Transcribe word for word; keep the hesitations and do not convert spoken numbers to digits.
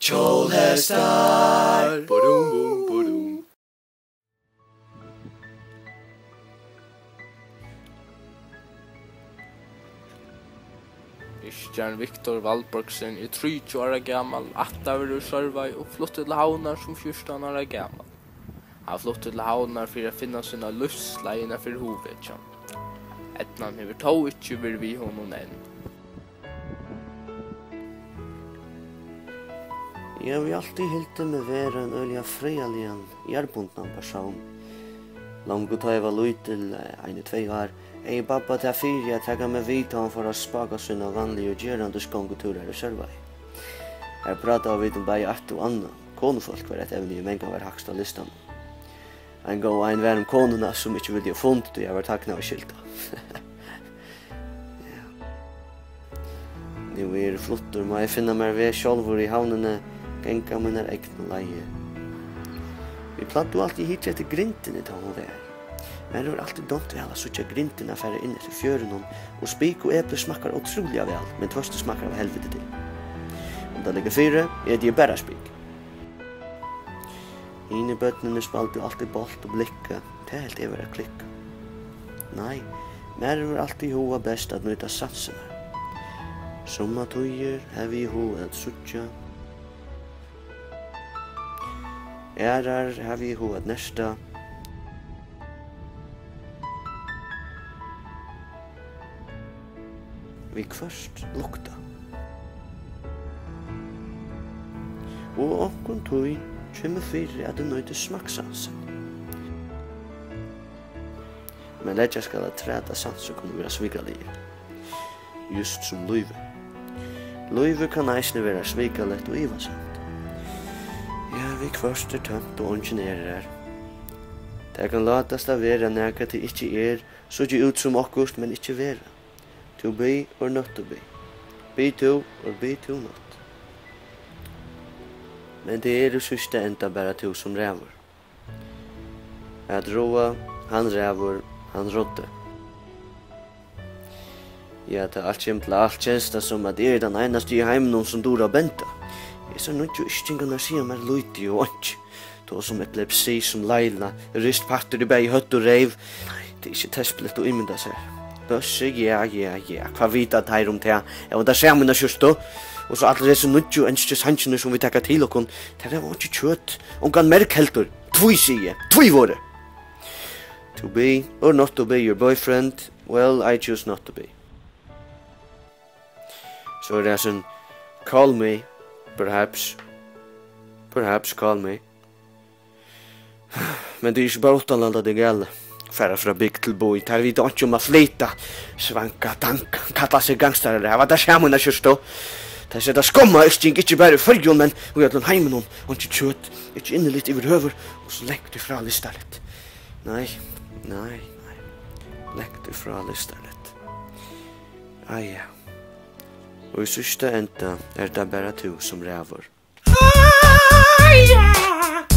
Hjólhestar. Bodum, bodum, bodum. Yrkjarin Viktor Valborgsen er trettiu ára gamal, ættaður úr Sørvági og flutti til Havnar som fjórtan ára gamal. Han flutti til Havnar fyrir að finna sina lívsleið innanfyri hugvekjan. Eydnan hevur tó ikki verið við honum enn. Jeg har alltid hildt med være en øyelig freialigen, hjærbundna person. Langt da jeg var lytel, en-tvei år, jeg babba til fyri at jeg med vita han for å spaka sina vanlige og gjerandes gonguturer i Sørvági. Her prata vi om bare ett og annet. Konefolk var et evne i mengan var hakst av listan. En gang var en vær om konuna som ikke ville ha funnet, og jeg var takna av skilta. Nu er flottur, må jeg finna meg ved sjálfur i havnene, genga mine egna leie. Vi platt jo alltid hit etter grintene til hun vær. Men det var alltid dumt vel å suttja grintene færre inn etter fjøren og spik og eple smakkar utrolig vel, men tvørste smakkar av helvete til. Om det ligger fyre, er det bare spik. Hine bøtnene spalte alltid bolt og blikka, det er helt evig å klikka. Nei, mer var alltid hova best at nøyta satsene. Somma tøyer har vi hova at suttja. Ærar har vi hova at nesta. Vi kvørst lukta. Og onkun tøy kjemme fyrir at det nøyde smakksansen. Men letja skal at træta sanser kunne være svigalige. Just som løyve. Løyve kan eisne være svigalett og ivasamt. Ja, vi kvørst er tømt og ongenerer her. Det kan latast av vera nega til ikkje er, så ikke ut som akkurst, men ikkje vera. To be or not to be. Be to or be to not. Men det er det siste enda bara to som rævur. At roa, han rævur, han rådde. Ja, det er alt kjem til alt kjensta som at er den einaste i heimen som dora benta. Jeg ser nok jo ikke sier mer løyti og ånds. To som epilepsi som leila, rist patter i bæg høtt og reiv. Det er ikke tesplet å imynda seg. Bøsse, ja, ja, ja, hva vita teir om det? Jeg var da ser minna kjørstå. Og så alle disse nødjo ønske sansjene som vi tekka til okkon. Det var ikke kjøtt. Ongan merkheltur. Tvoi sige, tvoi våre. To be or not to be your boyfriend, well, I choose not to be. Så er det sånn, call me, perhaps, perhaps call me. Men det er ikke bare utanlanda det gjelder. Færre fra bygg til boi, der vi da ikke om å flyta, svanka, danka, kalla seg gangstare, det var da skjermuna kjørstå. Det er sett skomma østing, ikke bare fyrjon, men vi har heimen om, og ikke kjøtt, ikke inne litt over høver, og så legg du fra lista litt. Nei, nei, nei, legg du fra lista litt. Ah, ja. Og i sista enda er det bare to som rævur. Ah, ja!